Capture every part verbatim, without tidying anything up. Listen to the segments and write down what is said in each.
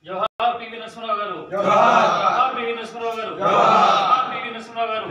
जोहार पीवी नरसिंहराव गारू जोहार पीवी नरसिंहराव गारू जोहार पीवी नरसिंहराव गारू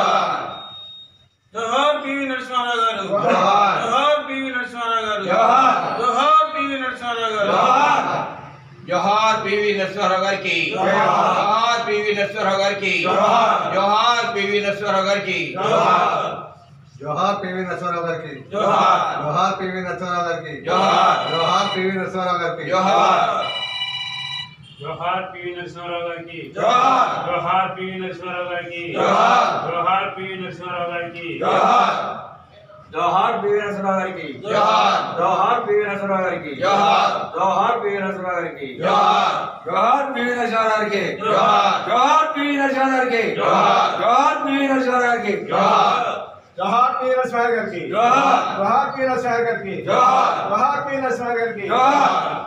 जोहार पीवी नरसिंहराव गारू जोहार पीवी नरसिंहराव गारू जोहार पीवी नरसिंहराव गारू जोहार पीवी नरसिंहराव गारू की जोहार पीवी नरसिंहराव गारू की जोहार पीवी नरसिंहराव गारू की जोहार पीवी नरसिंहराव गारू की जोहार जोहार पीवी नरसिंहराव गारू की जोहार जोहार पीवी नरसिंहराव गारू की जोहार जोहार पीवी नरसिंहराव गारू की जोहार जोहार पीवी नरसिंहराव गारू की जोहार जोहार पीवी नरसिंहराव गारू की जोहार जोहार पीवी नरसिंहराव गारू की जोहार जोहार पीवी नरसिंहराव गारू की जोहार जोहार पीवी नरसिंहराव गारू की जोहार जोहार पीवी नरसिंहराव गारू की जोहार जोहार पीवी नरसिंहराव गारू की जोहार जोहार पीवी नरसिंहराव गारू की जोहार जोहार पीवी नरसिंहराव गारू की जोहार जोहार पीवी नरसिंहराव गारू की जोहार जोहार पीवी नरसिंहराव गारू की जोहार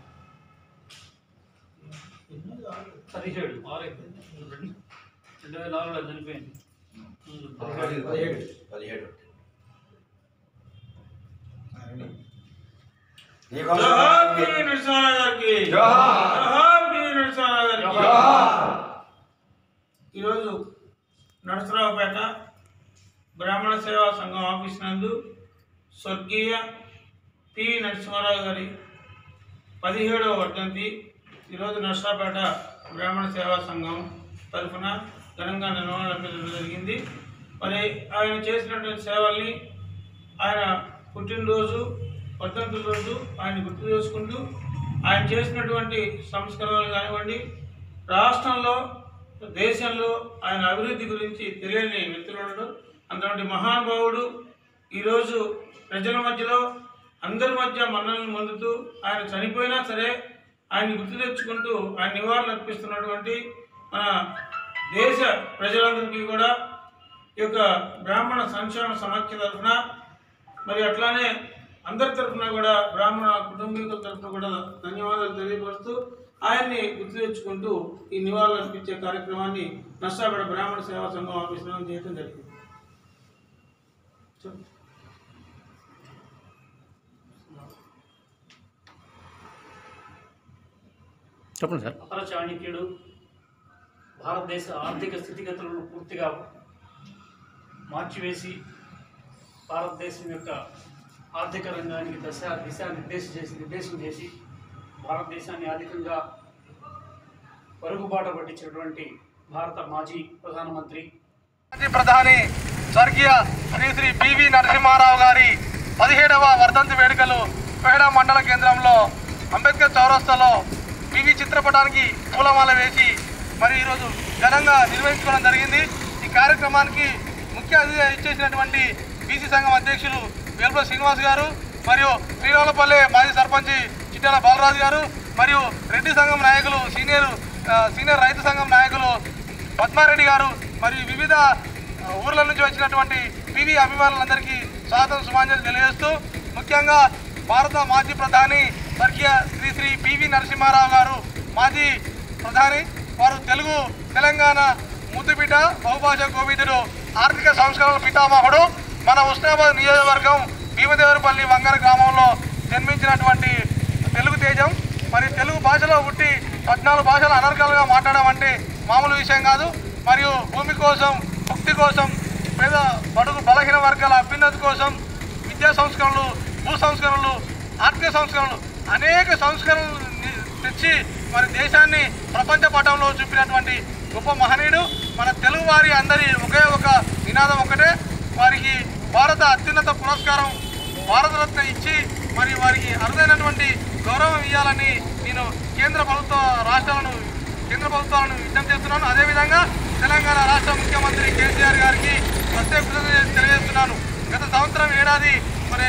పదిహేడు ఆరు రెండు వేల నాలుగులో చనిపోయింది పదిహేడు जोहार पीवी नरसिंहराव गारू की जोहार जोहार पीवी नरसिंहराव गारू की जोहार ఈరోజు నరసరావుపేట బ్రాహ్మణ సేవా సంఘం ఆఫీస్ నందు స్వర్గీయ పి నరసింహారావు గారి పదిహేడవ వర్ధంతి ఈరోజు నరసరావుపేట బ్రాహ్మణ సేవా సంఘం తరఫున ఘనంగా నిర్వహించడం జరిగింది. మరి ఆయన చేసినటువంటి సేవల్ని ఆయన పుట్టినరోజు వర్ధంతి రోజు ఆయన గుర్తు చేసుకుంటూ ఆయన చేసినటువంటి సంస్కరణలు కానివ్వండి, రాష్ట్రంలో దేశంలో ఆయన అభివృద్ధి గురించి తెలియని వ్యక్తులు ఉండడం, అంతటి మహానుభావుడు ఈరోజు ప్రజల మధ్యలో అందరి మధ్య మన్ననలు పొందుతూ ఆయన చనిపోయినా సరే ఆయన గుర్తు తెచ్చుకుంటూ ఆయన నివాళులు అర్పిస్తున్నటువంటి మన దేశ ప్రజలందరికీ కూడా ఈ యొక్క బ్రాహ్మణ సంక్షేమ సమాఖ్య తరఫున మరి అట్లానే అందరి తరఫున కూడా బ్రాహ్మణ కుటుంబీకుల తరఫున కూడా ధన్యవాదాలు తెలియపరుస్తూ ఆయన్ని గుర్తు తెచ్చుకుంటూ ఈ నివాళులు అర్పించే కార్యక్రమాన్ని నర్సాపేట బ్రాహ్మణ సేవా సంఘం ఆఫీసులో చేయడం జరిగింది. చెప్పండి సార్. అపర చాణక్యుడు భారతదేశ ఆర్థిక స్థితిగతులను పూర్తిగా మార్చివేసి భారతదేశం యొక్క ఆర్థిక రంగానికి దశ దిశ నిర్దేశం చేసి నిర్దేశం చేసి భారతదేశాన్ని ఆర్థికంగా పరుగుబాట పట్టించినటువంటి భారత మాజీ ప్రధానమంత్రి మాజీ ప్రధాని స్వర్గీయ శ్రీ శ్రీ పివి నరసింహారావు గారి పదిహేడవ వర్ధంతి వేడుకలు పేడ మండల కేంద్రంలో అంబేద్కర్ చౌరస్తాలో పివి చిత్రపటానికి పూలమాల వేసి మరి ఈరోజు ఘనంగా నిర్వహించుకోవడం జరిగింది. ఈ కార్యక్రమానికి ముఖ్య అతిథిగా ఇచ్చేసినటువంటి బీసీ సంఘం అధ్యక్షులు వెల్ప శ్రీనివాస్ గారు మరియు శ్రీరావులపల్లి మాజీ సర్పంచి చిట్టాల బాలరాజు గారు మరియు రెడ్డి సంఘం నాయకులు సీనియర్ సీనియర్ రైతు సంఘం నాయకులు పద్మారెడ్డి గారు మరియు వివిధ ఊర్ల నుంచి వచ్చినటువంటి పివి అభిమానులందరికీ స్వాగతం సుమాంజలి తెలియజేస్తూ ముఖ్యంగా భారత మాజీ ప్రధాని స్వర్గీయ శ్రీ శ్రీ పివి నరసింహారావు గారు మాజీ ప్రధాని. వారు తెలుగు తెలంగాణ ముద్దుబిడ్డ బహుభాష కోవిదుడు ఆర్థిక సంస్కరణల పితామహుడు. మన ఉస్నాబాద్ నియోజకవర్గం భీమదేవరపల్లి వంగర గ్రామంలో జన్మించినటువంటి తెలుగు తేజం. మరి తెలుగు భాషలో పుట్టి పద్నాలుగు భాషలు అనర్గళంగా మాట్లాడడం అంటే మామూలు విషయం కాదు. మరియు భూమి కోసం, ముక్తి కోసం, పేద బడుగు బలహీన వర్గాల అభ్యున్నతి కోసం విద్యా సంస్కరణలు, భూ సంస్కరణలు, ఆర్థిక సంస్కరణలు అనేక సంస్కరణలు తెచ్చి మరి దేశాన్ని ప్రపంచ పటంలో చూపినటువంటి గొప్ప మహనీయుడు. మన తెలుగు వారి అందరి ఒకే ఒక నినాదం ఒకటే, వారికి భారత అత్యున్నత పురస్కారం భారతరత్న ఇచ్చి మరి వారికి అరుదైనటువంటి గౌరవం ఇవ్వాలని నేను కేంద్ర ప్రభుత్వ రాష్ట్రాలను కేంద్ర ప్రభుత్వాలను విజ్ఞప్తి చేస్తున్నాను. అదేవిధంగా తెలంగాణ రాష్ట్ర ముఖ్యమంత్రి కేసీఆర్ గారికి ప్రత్యేక కృతజ్ఞతలు తెలియజేస్తున్నాను. గత సంవత్సరం ఏడాది మరి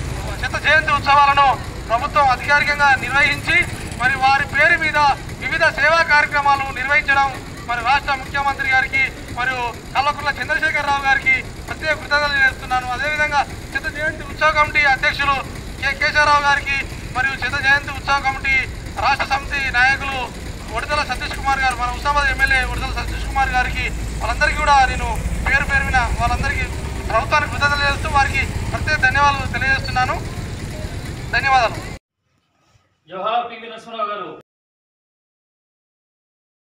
శత జయంతి ఉత్సవాలను ప్రభుత్వం అధికారికంగా నిర్వహించి మరి వారి పేరు మీద వివిధ సేవా కార్యక్రమాలు నిర్వహించడం మరి రాష్ట్ర ముఖ్యమంత్రి గారికి మరియు కల్వకుంట్ల చంద్రశేఖరరావు గారికి ప్రత్యేక కృతజ్ఞతలు చేస్తున్నాను. అదేవిధంగా శత జయంతి ఉత్సవ కమిటీ అధ్యక్షులు కె కేశవరావు గారికి మరియు శత జయంతి ఉత్సవ కమిటీ రాష్ట్ర సమితి నాయకులు ఉడతల సతీష్ కుమార్ గారు, మన ఉస్మానాబాద్ ఎమ్మెల్యే ఉడతల సతీష్ కుమార్ గారికి వాళ్ళందరికీ కూడా నేను పేరు పేరున వాళ్ళందరికీ ప్రభుత్వానికి కృతజ్ఞతలు చేస్తూ వారికి ప్రత్యేక ధన్యవాదాలు తెలియజేస్తున్నాను. ధన్యవాదాలు. जोहार पीवी नरसिंहराव गारू।